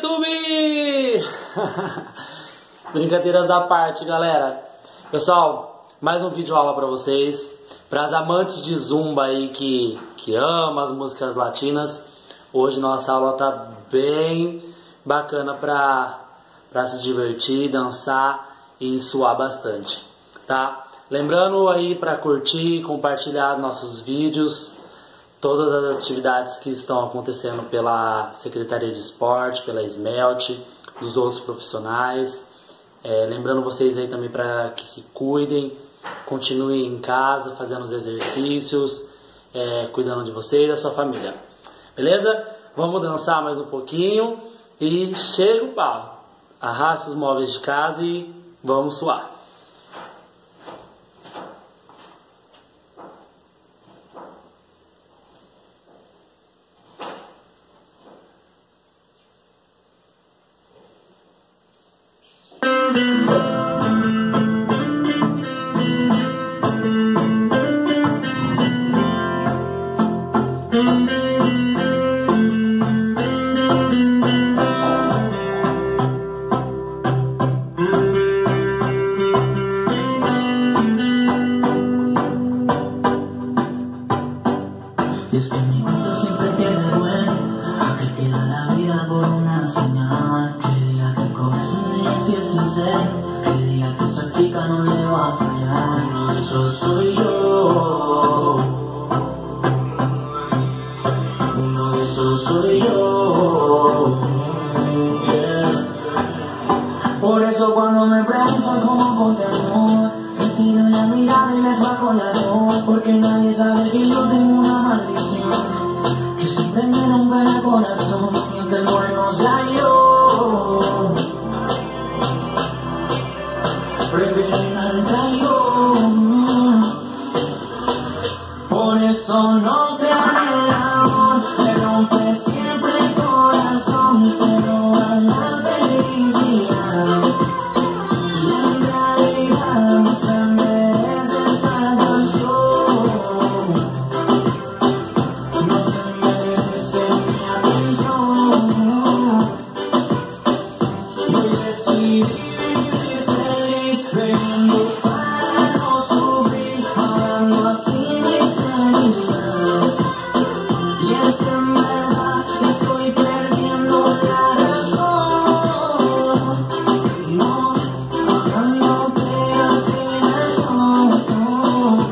YouTube! Brincadeiras à parte, galera. Pessoal, mais um vídeo aula pra vocês. Para as amantes de zumba aí que amam as músicas latinas, hoje nossa aula tá bem bacana pra se divertir, dançar e suar bastante, tá? Lembrando aí para curtir, compartilhar nossos vídeos, todas as atividades que estão acontecendo pela Secretaria de Esporte, pela Smelt, dos outros profissionais. Lembrando vocês aí também para que se cuidem, continuem em casa fazendo os exercícios, cuidando de vocês e da sua família. Beleza? Vamos dançar mais um pouquinho e chega o pau. Arrasta os móveis de casa e vamos suar. Y es que mi cuento siempre pierde bueno, aquel que da la vida por una señal, que diga que el corazón de ella sí es sincero, que diga que esa chica no le va a fallar. Uno de esos soy yo, uno de esos soy yo, yeah. Por eso cuando me preguntan cómo ponte amor, me tiro la mirada y les bajo la voz, porque nadie sabe que yo tengo una maldición que siempre me rompe el corazón, y aunque el bueno sea yo, prefiero al traidor. Por eso no creo en el amor, me rompe siempre el corazón, te roba la felicidad. Y en realidad no se merece esta canción, no se merece mi atención. Y hoy decidí vivir feliz, bebiendo para no sufrir, pagando así mis heridas. Y es que en verdad estoy perdiendo la razón, no, pagando penas sin razón.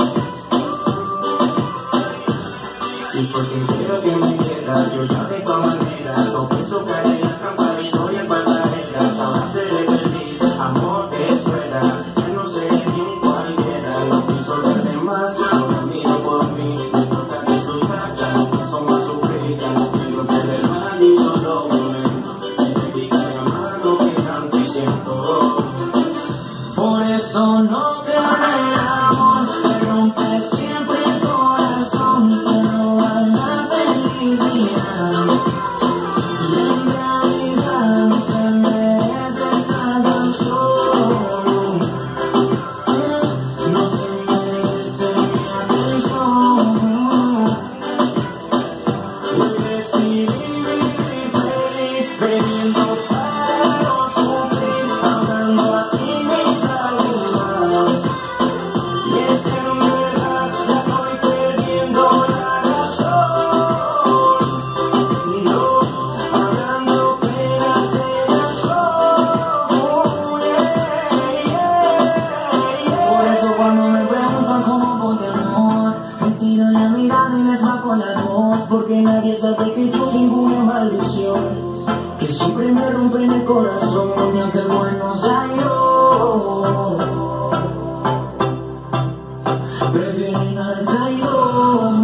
Y porque quiero que me quiera, yo ya de todas maneras no pienso caer en la trampa de historias pasajeras. Ahora seré feliz, amor que espera, ya no seré ni un cualquiera. No pienso verte más, no me miro por mí, no importa que estoy ya no pienso más sufrir, ya no quiero perder más ni solo un momento, y dedicaré a amar lo que tanto siento. Por eso no creo en el amor, te rompe siempre el corazón, te roba la felicidad. Y en realidad no se merece esta canción, no se merece mi atención. Hoy decidí vivir feliz, bebiendo para no sufrir, ahogando así mis lágrimas. Y es que en verdad ya estoy perdiendo la razón, no, pagando penas en razón, Por eso cuando me preguntan cómo ponte amor, me tiro la mirada y les bajo la voz, porque nadie sabe que yo tengo una maldición que siempre me rompe en el corazón, y aunque el bueno sea yo, prefiero al traidor.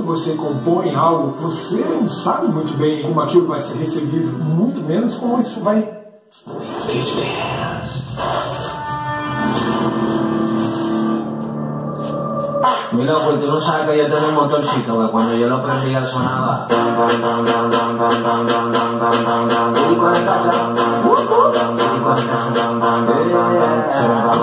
você compõe algo, você não sabe muito bem como aquilo vai ser recebido, muito menos como isso vai. Mi loco, y tú no sabes que yo tenía un motorcito que cuando yo lo prendía sonaba. Y con el casa, se me apagó.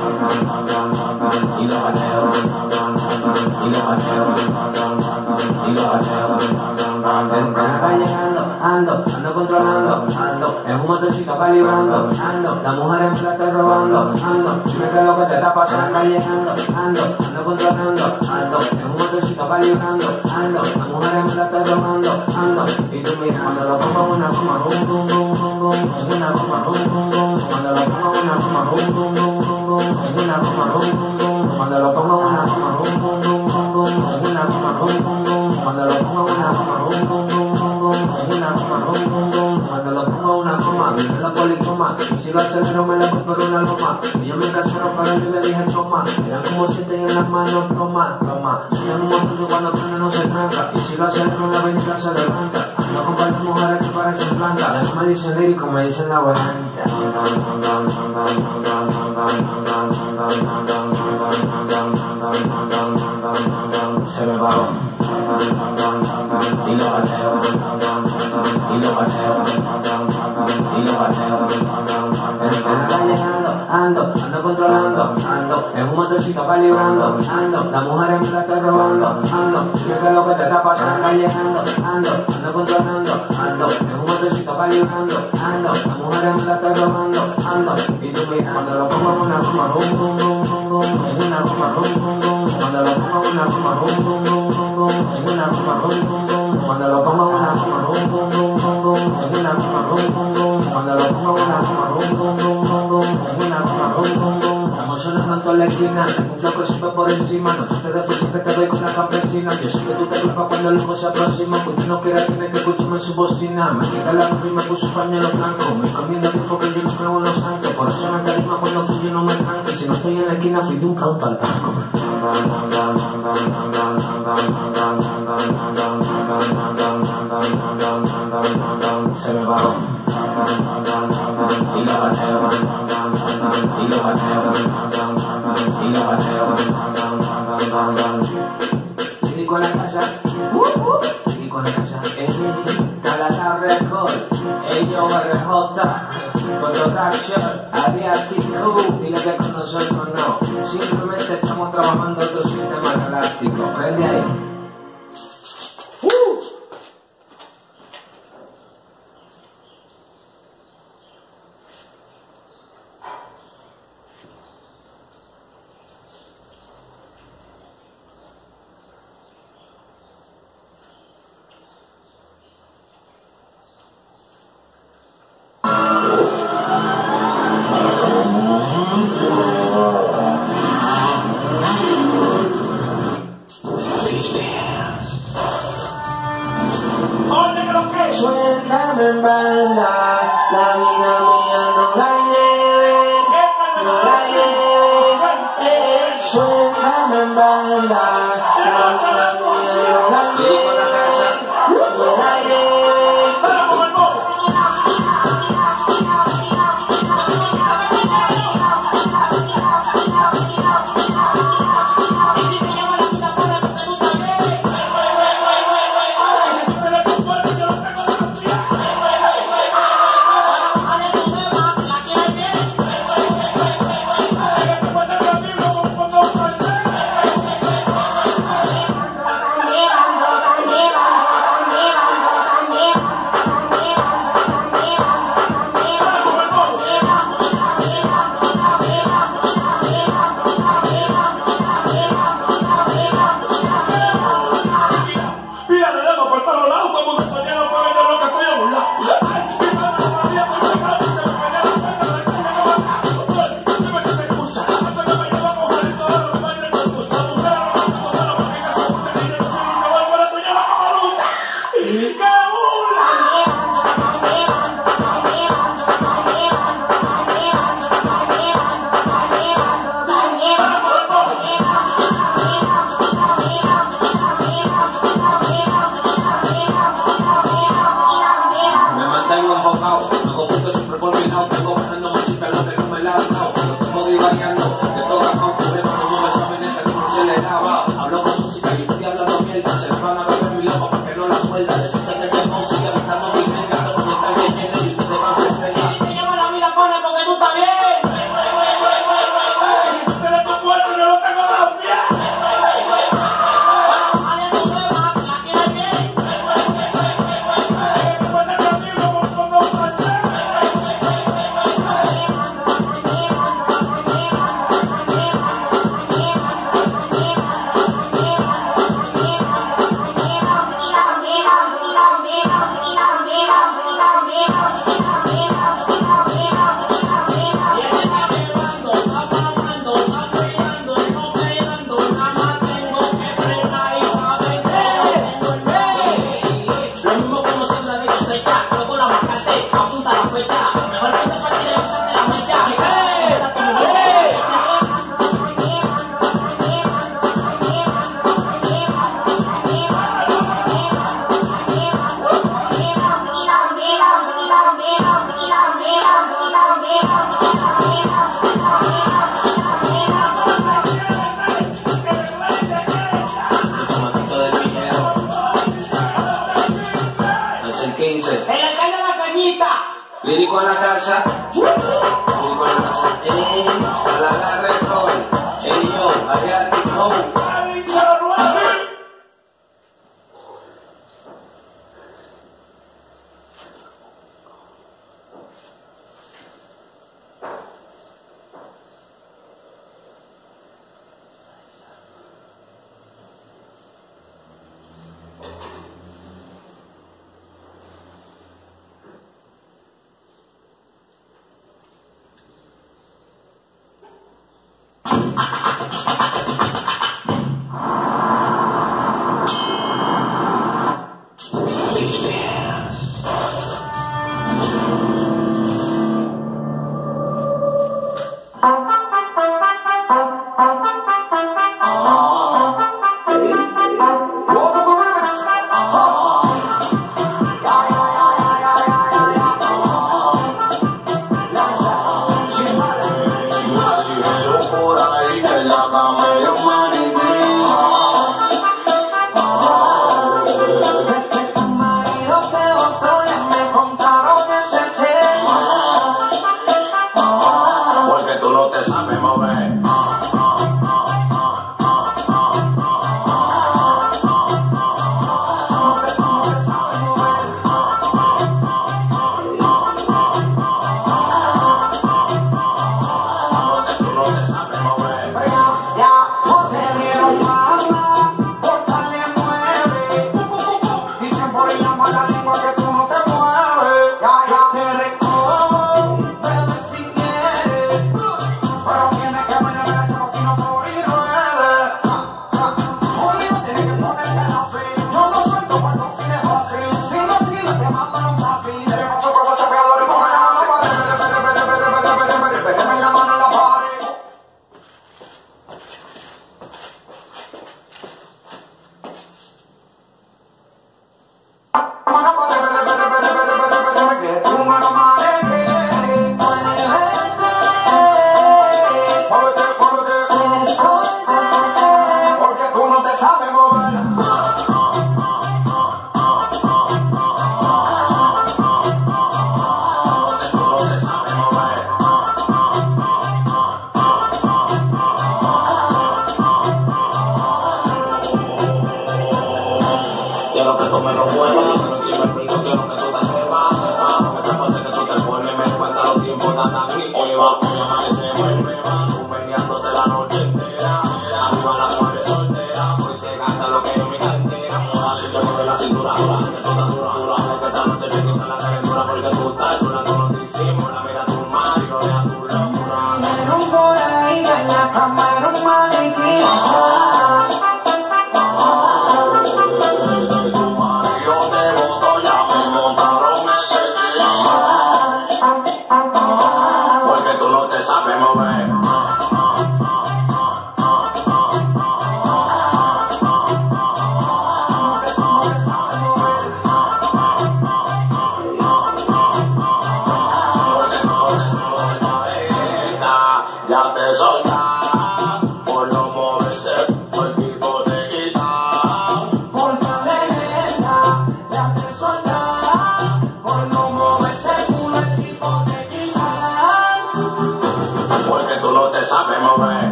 Y los bateos, y los bateos, y los bateos. En la calle ando controlando, es un motorcito calibrando, la mujer en plata robando, dime qué es lo que te está pasando en la calle ando controlando, es un motorcito calibrando, la mujer en plata robando, y tú mirando, lo pongo una goma, bum bum bum bum bum, en una goma, bum bum bum, cuando lo pongo una goma, bum bum bum bum bum, en una goma, bum bum bum, cuando lo pongo una goma, bum bum bum bum bum, en una goma, bum bum bum, cuando lo pongo una goma, bum bum bum bum bum, en una goma, bum bum bum, cuando lo pongo una goma, viene la policoma, y si lo acelero me la voy por una goma, y yo me casaron para él y le dije toma, eran como 7 y en las manos toma, soñan un montón y cuando prende no se tranca, y si lo acelero la avenida se levanta, ando con varias mujeres que parecen blancas, eso me dicen lírico, me dicen la volante. Se me va. Y los bateos, y los bateos, y los bateos. En la calle ando controlando, es un motorcito calibrando, la mujer en plata robando, dime qué es lo que te está pasando en la calle ando controlando, es un motorcito calibrando, la mujer en plata robando, y tú mira, cuando lo pongo en una goma, bum bum bum bum bum, en una goma, bum bum bum, cuando lo pongo en una goma, bum bum bum bum bum, en una goma, bum bum bum, cuando lo pongo en una goma, bum bum bum bum bum, en una goma, bum bum bum, cuando lo pongo en una goma, bum bum bum bum bum, en una goma, bum bum bum, estamos sonando en toda la esquina, un flaco siempre por encima, no te refuerzo que te doy con la campesina, yo sé que tú te culpas cuando el hijo se aproxima, pues tú no quieras tener que escucharme su bocina, me quita la luz y me puso pañuelo blanco, me comiendo tiempo que yo no creo en los santos, por eso me calima cuando fui yo no me tranco, si no estoy en la esquina fui de un cauto al banco. Se me va. Y los bateos, y los bateos, y los bateos. Sigue con la casa, sigue con la casa, Calata Record, ellos RJ, Production, Adiatico, dile que con nosotros no, simplemente estamos trabajando otro sistema galáctico, prende ahí. con la casa, con la casa, con la carretón, yo, asiático.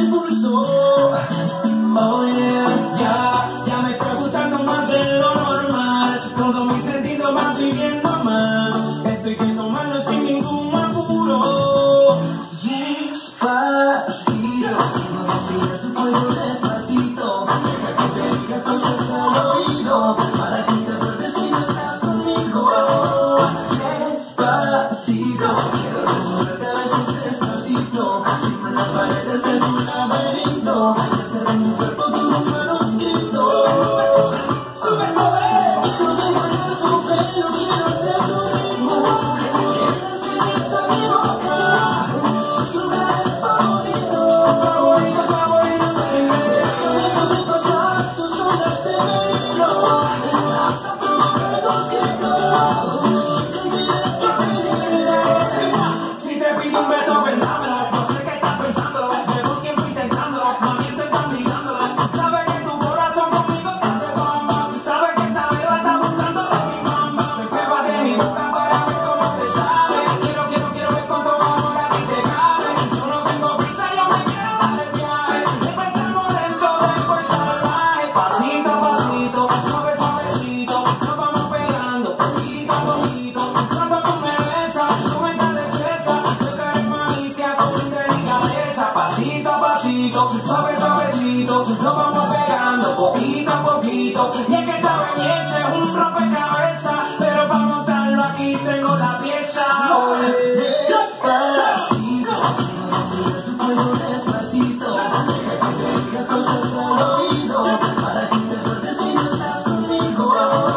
el pulso. Oh yeah, ya me está gustando más de lo normal. Todos mis sentidos van pidiendo más. Esto hay que tomarlo sin ningún apuro. Despacito, quiero respirar tu cuello despacito. Deja que te diga cosas al oído, para que te acuerdes si no estás conmigo. Despacito, quiero desnudarte a veces despacito. Firma las paredes de tu laberinto, hacer en mi cuerpo todo un manuscrito. Sube, sube, quiero devorar tu pelo, quiero ser tu ritmo. Que le enseñes a mi boca tus lugares favoritos, favorito, favorito, déjame sobrepasar tus ondas de velo. Vas a provocar conciertos y te olvides que te si te pido un beso, ven dámelo. No sé qué estás pensando, llevo tiempo intentándolo, mami te están mirándolo. Sabes que tu corazón conmigo te hace bamba, sabes que esa beba está buscando de mi bamba. Me prueba de mi boca para ver cómo te sabe. Quiero ver cuánto amor a ti te cabe. Yo no tengo prisa, yo me quiero dar el viaje. Empezamos lento, después salvaje. Pasito a pasito, suave, suavecito, nos vamos pegando, poquito a poquito. Cuando tú me besas, con esa destreza, yo caeré malicia con delicadeza. Pasito a pasito, suave, suavecito, nos vamos pegando, poquito a poquito. Y es que esa belleza es un rompecabezas, pero para montarlo aquí tengo la pieza. Despacito, quiero respirar tu cuello despacito. Deja que te diga cosas al oído, para que te acuerdes si no estás conmigo.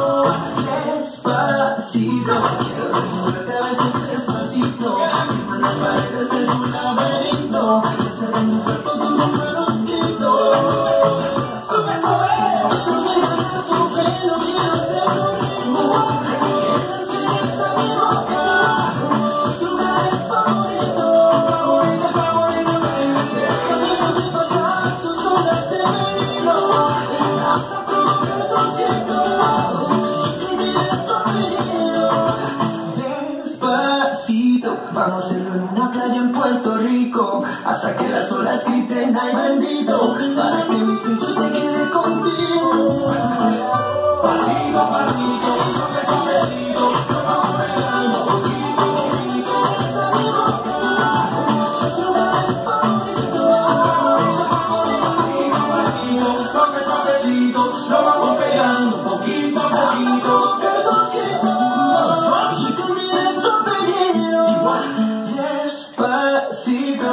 Despacito, quiero desnudarte a veces despacito. Firma las paredes de tu laberinto, hacer en tu cuerpo todo un manuscrito. Sube, sube, quiero devorar tu pelo, quiero ser tu ritmo. Que le enseñes a mi boca tus lugares favoritos, favorito, favorito, déjame sobrepasar tus ondas de velo. Vas a provocar conciertos y te olvides tu apellido. Despacito, vamos a hacerlo en una playa en Puerto Rico, hasta que las olas griten ay bendito, para que mi instinto se quede contigo. Pasito a pasito, suave, suavecito, nos vamos pegando, poquito a poquito. Esa mi boca, tus lugares favoritos, pasito a pasito, suave, suavecito, nos vamos pegando, poquito a poquito. Y te olvides tu apellido. Despacito.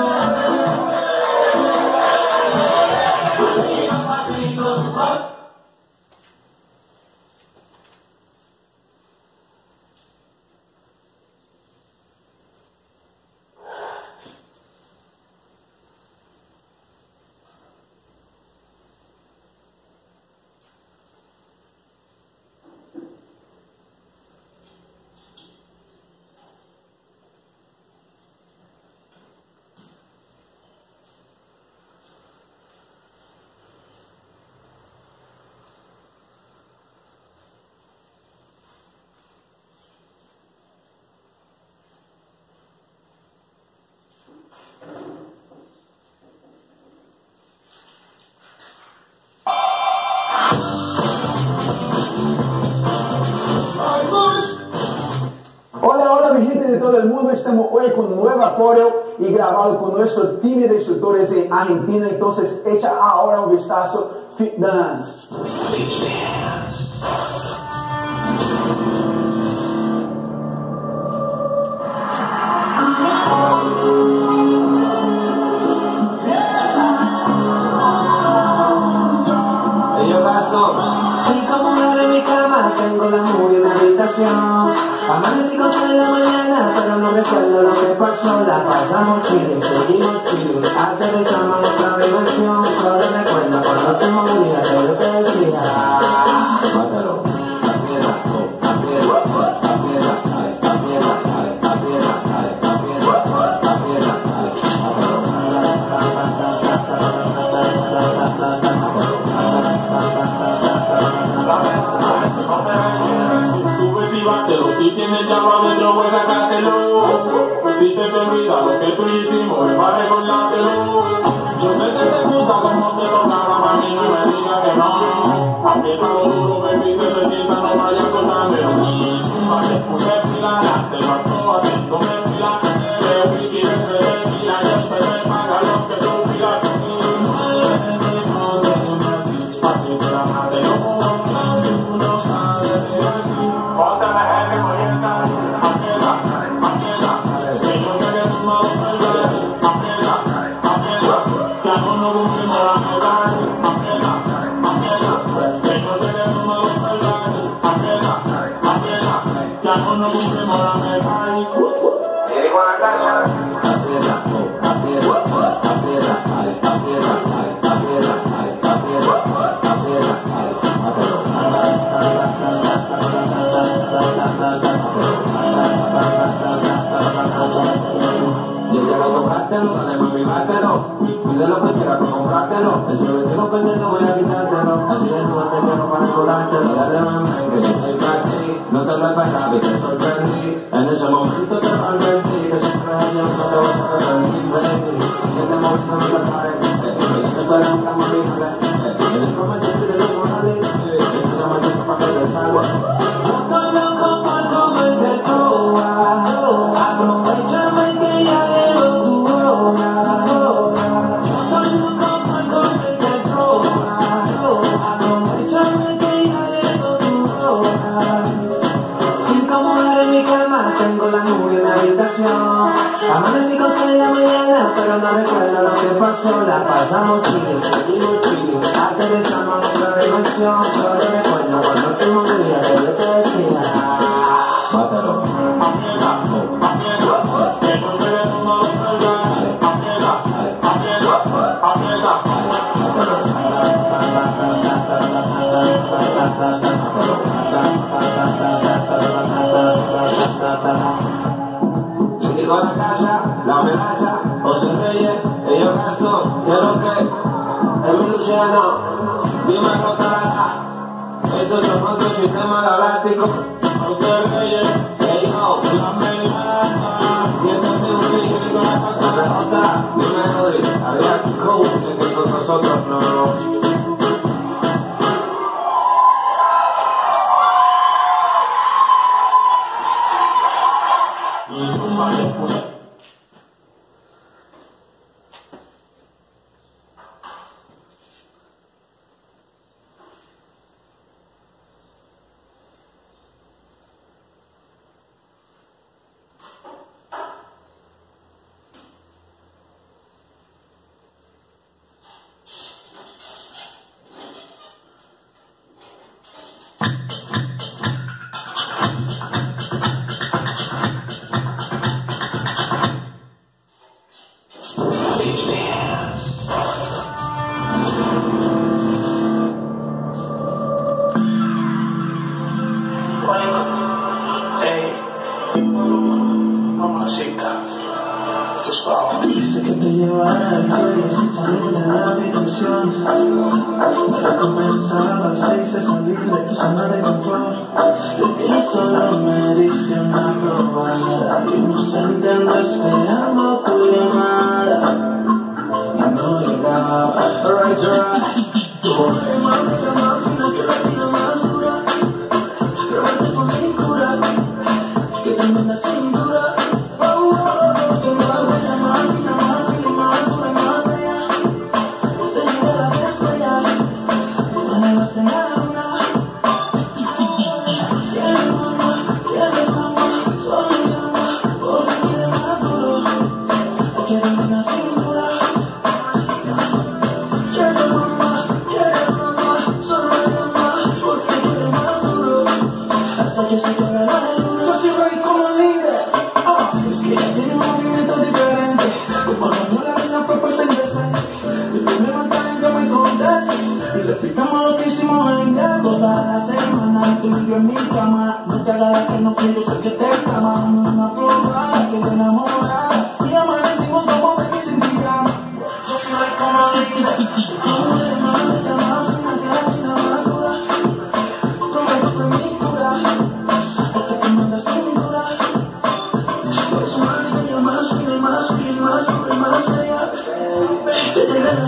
De todo el mundo, estamos hoy con nueva coreo y grabado con nuestro team de instructores en Argentina. Entonces echa ahora un vistazo. Fit Dance. Soy como de mi cama, tengo la movie en la habitación. Amanecí con 6 de la mañana, pero no recuerdo lo que pasó. La pasamos chile, seguimos chile, aterrizamos en otra dimensión. Solo recuerdo cuando te movías, de lo que decía. Mátalo, la piedra, la piedra, la piedra, la piedra, la piedra, la piedra, la piedra, Subestimátelo, si tienes llama dentro pues sacátelo. Si se te olvida lo que tú hicimos, es para recordártelo. Yo sé que te gusta como te lo graba, mami, no me digas que no. Apriétalo duro, baby, que se sienta, no vayas soltando el kiss. Vale, puse fila, te marco haciéndome fila. Que friki desde el fila, ya se me paga lo que tú pidas. Pa' que te la mate, no puedo hablar, tú no sabes de aquí. Póntame gente corriente, aprieta, que yo sé que tú no lo sabes. Aprieta, ya no nos cumplimos la meta. Aprieta, que yo sé que tú no lo sabes. Aprieta, ya no nos cumplimos la meta. Te digo a la casa. Aprieta, y el lo comprártelo, dale mami, bátelo. Pide lo que quieras, pues comprártelo. El no pendiente voy a quitártelo. Así desnudo te quiero para colártelo. Dale mami, que yo soy para ti. No te lo esperaba y te sorprendí. En ese momento te advertí que siempre hay algo que te vas a arrepentir, baby. Que te moviendo no te pares. Que te puedes buscar más libre. Eres promesa y te lo morales. Que te llamas siempre para que te salga. Yo estoy loco por comerte toda. Aprovechame que ya llegó tu hora. Yo estoy loco por comerte toda. Aprovechame que ya llegó tu hora. Sin acomodar en mi cama, tengo la nube en la habitación. Amanecí con 6 de la mañana, pero no recuerdo lo que pasó. La pasamos chile, seguimos chile. Aterrizamos en otra dimensión. Solo recuerdo cuando te movías, que yo te decía. Mátalo. Que no se ve uno de salga. Aprieta. Le digo a la casa, la amenaza, José Reyes, ellos gasto, quiero que es mi Luciano, dime Rotara, estos son otros sistemas galácticos, José Reyes, ellos, la amenaza, y este es mi juicio, digo la casa de Jota, dime Rodri, había cool, que con nosotros no. Dice que te llevará al cielo sin salir de la habitación. Para comenzar a las 6 a salir de tu zona de confort. De ti solo me diste una probada. Inocente ando esperando tu llamada y no llegaba. Alright. Tu boca de mano es la más fina que la tina más dura. Probarte con mi cura, que también la cintura. Repitamos lo que hicimos en ya toda la semana. Tú y yo en mi cama. No te hagas la que no quiero, sé que te amamos. Una probada que te enamora. Y amanecimos como baby sin pijama. Yo soy rey como líder. Como de mano, te amas una que la china más dura. Prometo que mi cura, porque te mandas sin duda. Por eso más bella, más fina, más fina, más seria. Te llegará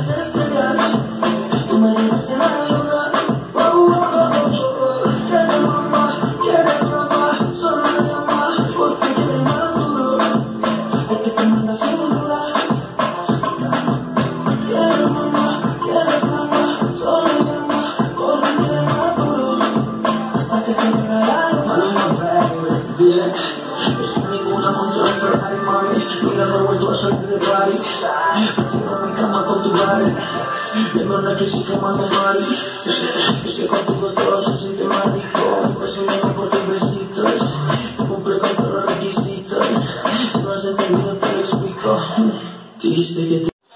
Tengo una crisis fumando mal. Es que contigo todo se siente más rico. Pues me dejo por tus besitos. Cumple con todos los requisitos. Si no has entendido te lo explico. Dijiste que te...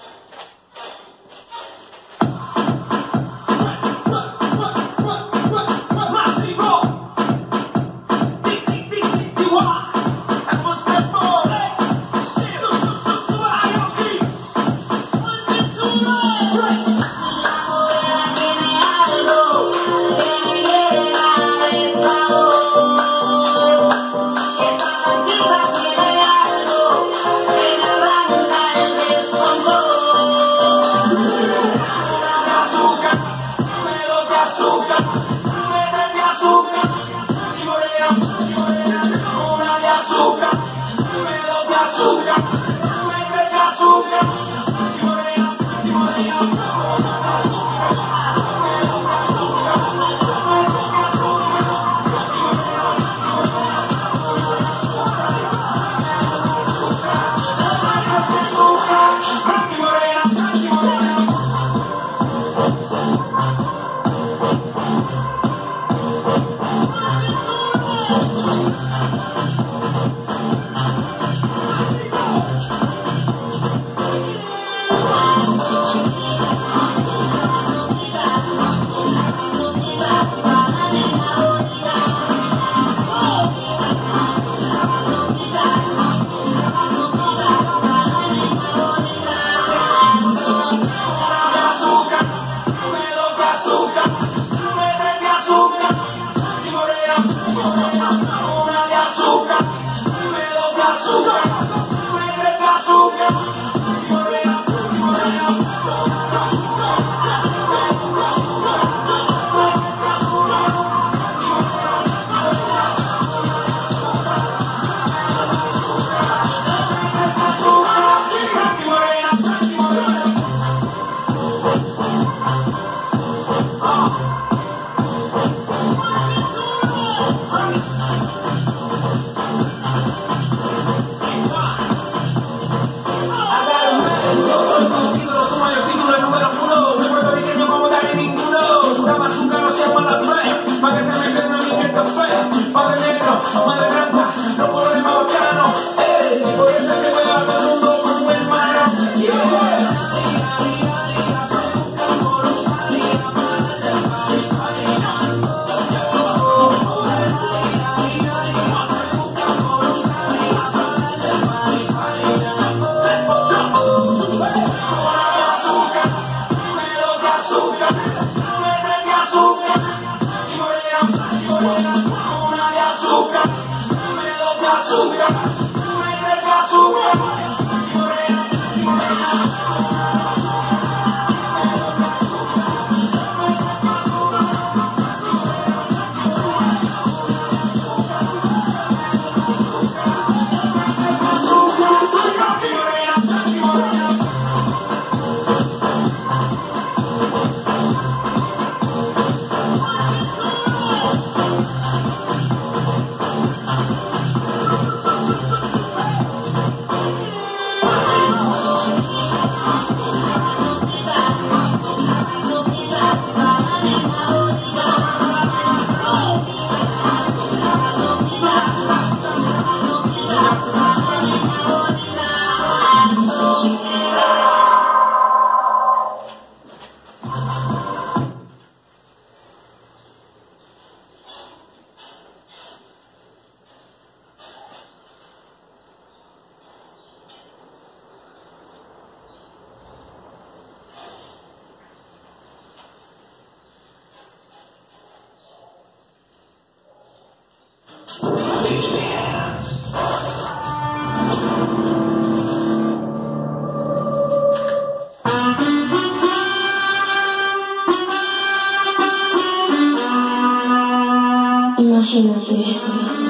Imagínate,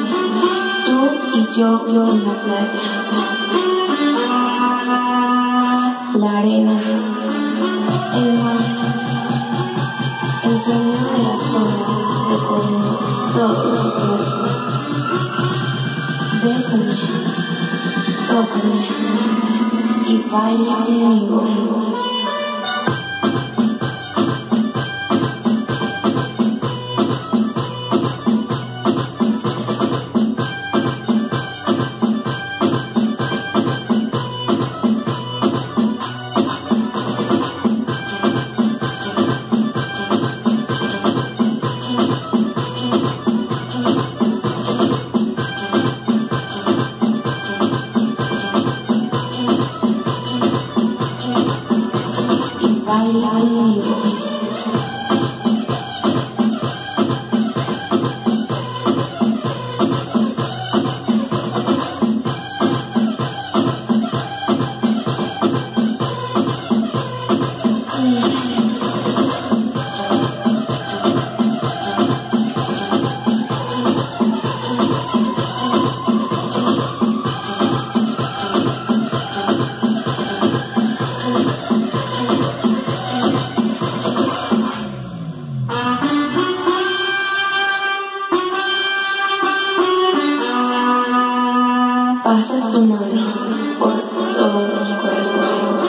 tú y yo en la playa, la arena, el mar, el sonido de las olas recorriendo todo tu cuerpo. Bésame, tócame y baila conmigo. conmigo. Pasas tu mano por todo el cuerpo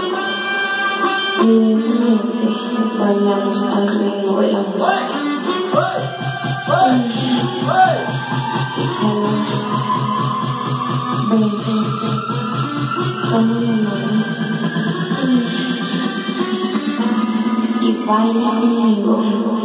y lentamente bailamos al ritmo de la música. Ven, toma mi mano y baila conmigo.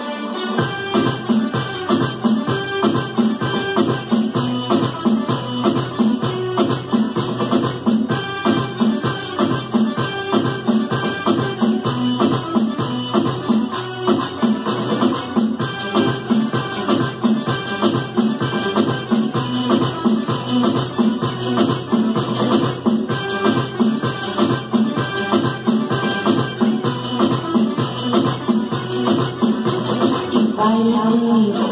Baila conmigo.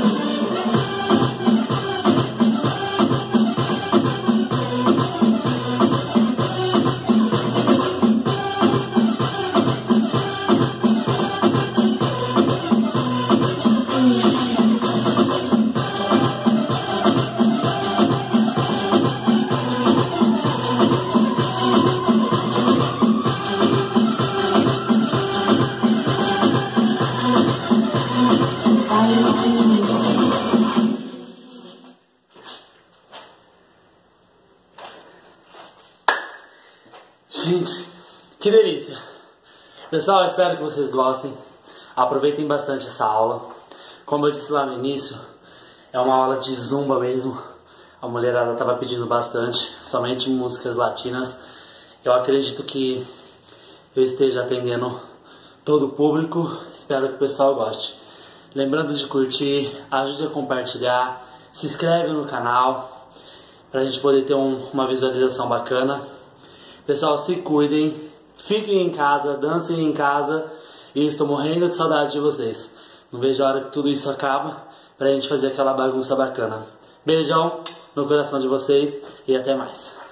Gente, que delícia! Pessoal, espero que vocês gostem. Aproveitem bastante essa aula. Como eu disse lá no início, é uma aula de zumba mesmo. A mulherada estava pedindo bastante, somente músicas latinas. Eu acredito que eu esteja atendendo todo o público. Espero que o pessoal goste. Lembrando de curtir, ajude a compartilhar, se inscreve no canal para a gente poder ter uma visualização bacana. Pessoal, se cuidem, fiquem em casa, dancem em casa e estou morrendo de saudade de vocês. Não vejo a hora que tudo isso acaba pra gente fazer aquela bagunça bacana. Beijão no coração de vocês e até mais.